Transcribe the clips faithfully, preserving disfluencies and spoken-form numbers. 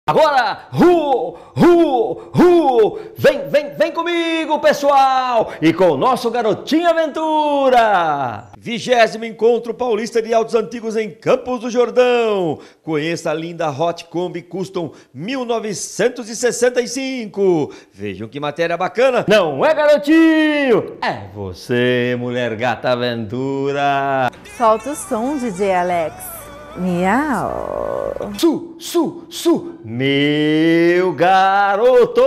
Agora, ru, ru, ru, vem, vem, vem comigo, pessoal, e com o nosso Garotinho Aventura. Vigésimo Encontro Paulista de Autos Antigos em Campos do Jordão. Conheça a linda Hot Kombi Custom mil novecentos e sessenta e cinco. Vejam que matéria bacana. Não é, garotinho? É você, mulher gata aventura. Solta o som, D J Alex. Miau. Su, su, su, meu garoto!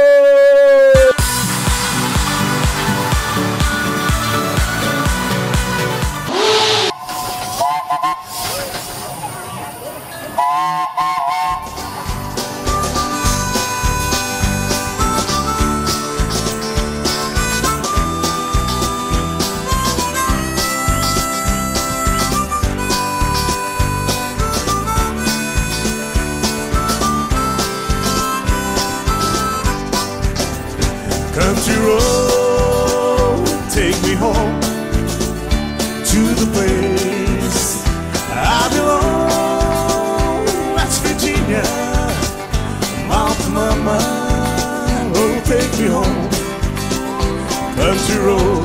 Country road, take me home to the place I belong. West Virginia, Mountain Mama, oh, take me home. Country road,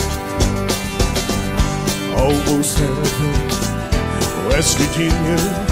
almost heaven, West Virginia.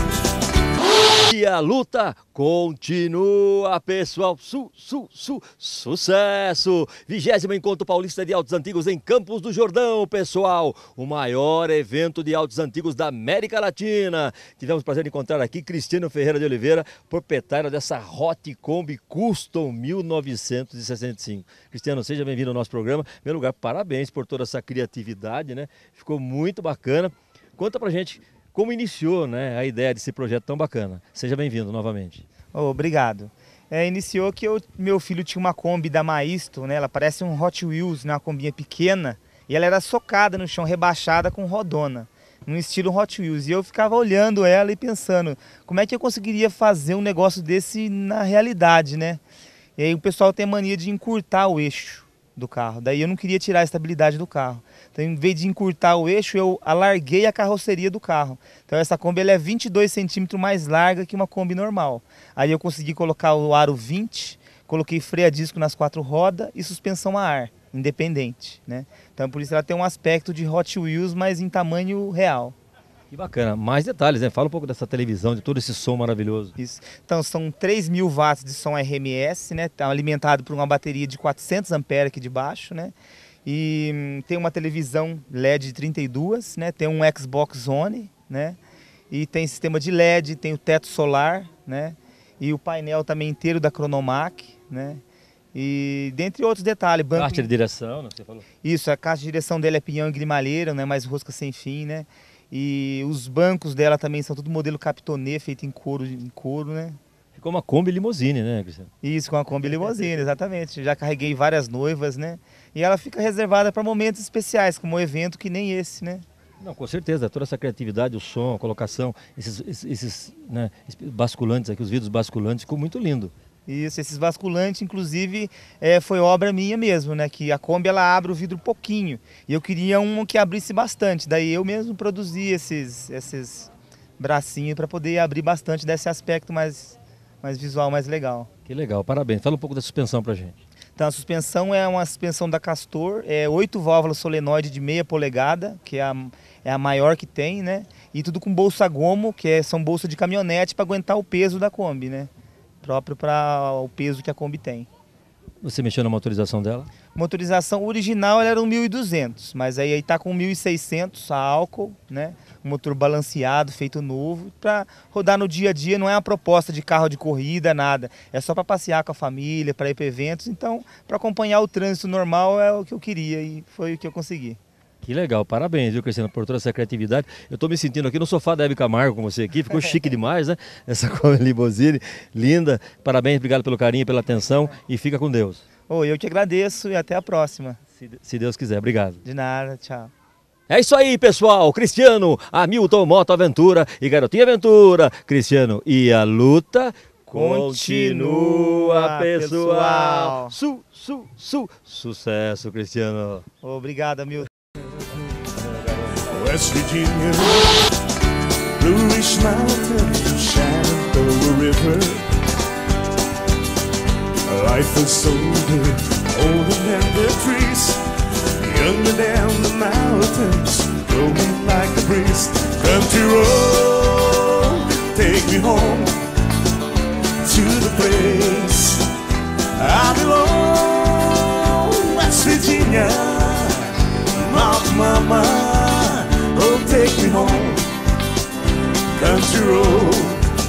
E a luta continua, pessoal. Su, su, su, sucesso! Vigésimo Encontro Paulista de Autos Antigos em Campos do Jordão, pessoal. O maior evento de autos antigos da América Latina. Tivemos o prazer de encontrar aqui Cristiano Ferreira de Oliveira, proprietário dessa Hot Kombi Custom mil novecentos e sessenta e cinco. Cristiano, seja bem-vindo ao nosso programa. Em primeiro lugar, parabéns por toda essa criatividade, né? Ficou muito bacana. Conta pra gente como iniciou, né, a ideia desse projeto tão bacana. Seja bem-vindo novamente. Oh, obrigado. É, iniciou que eu, meu filho tinha uma Kombi da Maisto, né? Ela parece um Hot Wheels, né? Uma combinha pequena, e ela era socada no chão, rebaixada com rodona, num estilo Hot Wheels. E eu ficava olhando ela e pensando, como é que eu conseguiria fazer um negócio desse na realidade, né? E aí o pessoal tem a mania de encurtar o eixo do carro. Daí eu não queria tirar a estabilidade do carro. Então, em vez de encurtar o eixo, eu alarguei a carroceria do carro. Então essa Kombi ela é vinte e dois centímetros mais larga que uma Kombi normal. Aí eu consegui colocar o aro vinte, coloquei freio a disco nas quatro rodas e suspensão a ar, independente, né? Então por isso ela tem um aspecto de Hot Wheels, mas em tamanho real. Que bacana. Mais detalhes, né? Fala um pouco dessa televisão, de todo esse som maravilhoso. Isso. Então são três mil watts de som R M S, né? Tá alimentado por uma bateria de quatrocentos amperes aqui de baixo, né? E hum, tem uma televisão L E D de trinta e dois, né? Tem um Xbox One, né? E tem sistema de L E D, tem o teto solar, né? E o painel também inteiro da Chronomac, né? E dentre outros detalhes, banco... Caixa de direção, né? Você falou. Isso, a caixa de direção dele é pinhão e grimalheira, né? Mais rosca sem fim, né? E os bancos dela também são tudo modelo Capitonê, feito em couro, em couro, né? Ficou uma Kombi limousine, né, Cristiano? Isso, com a Kombi limousine, exatamente. Já carreguei várias noivas, né? E ela fica reservada para momentos especiais, como um evento que nem esse, né? Não, com certeza, toda essa criatividade, o som, a colocação, esses, esses, esses né, basculantes aqui, os vidros basculantes, ficou muito lindo. Isso, esses basculantes, inclusive, é, foi obra minha mesmo, né? Que a Kombi, ela abre o vidro pouquinho. E eu queria um que abrisse bastante. Daí eu mesmo produzi esses, esses bracinhos para poder abrir bastante, desse aspecto mais, mais visual, mais legal. Que legal, parabéns. Fala um pouco da suspensão pra gente. Então a suspensão é uma suspensão da Castor, é oito válvulas solenoide de meia polegada, que é a, é a maior que tem, né? E tudo com bolsa gomo, que é, são bolsas de caminhonete para aguentar o peso da Kombi, né? Próprio para o peso que a Kombi tem. Você mexeu na motorização dela? Motorização original ela era um mil e duzentos, mas aí está com mil e seiscentos a álcool, né? Um motor balanceado, feito novo, para rodar no dia a dia. Não é uma proposta de carro de corrida, nada. É só para passear com a família, para ir para eventos. Então, para acompanhar o trânsito normal é o que eu queria e foi o que eu consegui. Que legal, parabéns, viu, Cristiano, por toda essa criatividade. Eu estou me sentindo aqui no sofá da Hebe Camargo com você aqui, ficou chique demais, né? Essa Kombi limousine, linda. Parabéns, obrigado pelo carinho, pela atenção e fica com Deus. Oh, eu que agradeço e até a próxima. Se, se Deus quiser, obrigado. De nada, tchau. É isso aí, pessoal. Cristiano, Hamilton Moto Aventura e Garotinho Aventura. Cristiano, e a luta continua, pessoal. Su, su, su. Sucesso, Cristiano. Obrigado, Hamilton. West Virginia, bluish mountains, Shenandoah River. Life is so good, older than the trees, younger than the mountains, blowing like a breeze. Country road, take me home to the place I belong. West Virginia, Mount Mama, oh take me home, country road.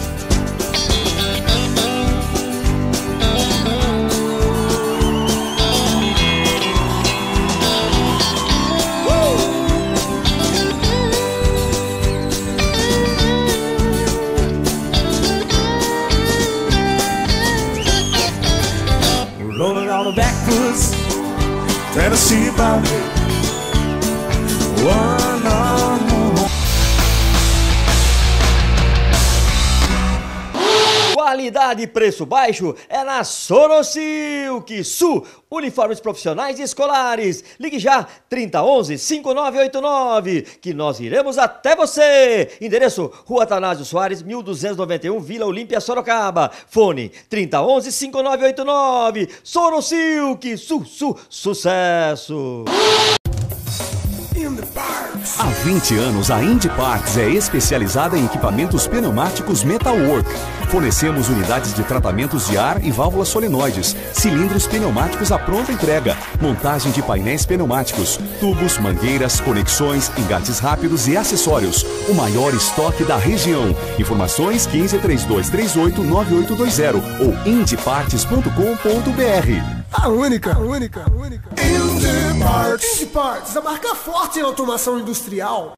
Rolling on the backwoods, Tennessee boundary, one on one. Qualidade e preço baixo é na Sorosilk Sul, uniformes profissionais e escolares. Ligue já, trinta onze, cinquenta e nove oitenta e nove, que nós iremos até você. Endereço, Rua Atanásio Soares, mil duzentos e noventa e um, Vila Olímpia, Sorocaba. Fone, trinta onze, cinquenta e nove oitenta e nove. Sorosilk Sul, Sul, sucesso! Há vinte anos, a Indy Parts é especializada em equipamentos pneumáticos Metalwork. Fornecemos unidades de tratamentos de ar e válvulas solenoides, cilindros pneumáticos à pronta entrega, montagem de painéis pneumáticos, tubos, mangueiras, conexões, engates rápidos e acessórios. O maior estoque da região. Informações quinze, trinta e dois, trinta e oito, noventa e oito vinte ou indy parts ponto com ponto br. A única, a única, a única. Indy Parts. Indy Parts, a marca forte em automação industrial.